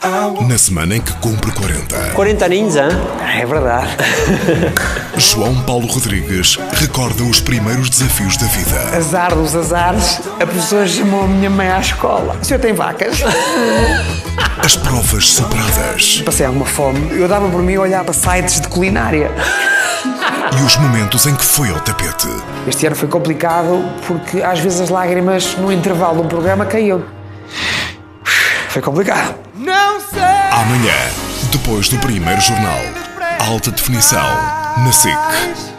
Na semana em que cumpre 40. 40 aninhos, hein? É verdade. João Paulo Rodrigues recorda os primeiros desafios da vida. Azar dos azares, a professora chamou a minha mãe à escola. O senhor tem vacas? As provas superadas. Passei alguma fome. Eu dava por mim a olhar para sites de culinária. E os momentos em que foi ao tapete. Este ano foi complicado porque às vezes as lágrimas no intervalo do programa caíam. Foi complicado. Amanhã, depois do primeiro jornal, alta definição, na SIC.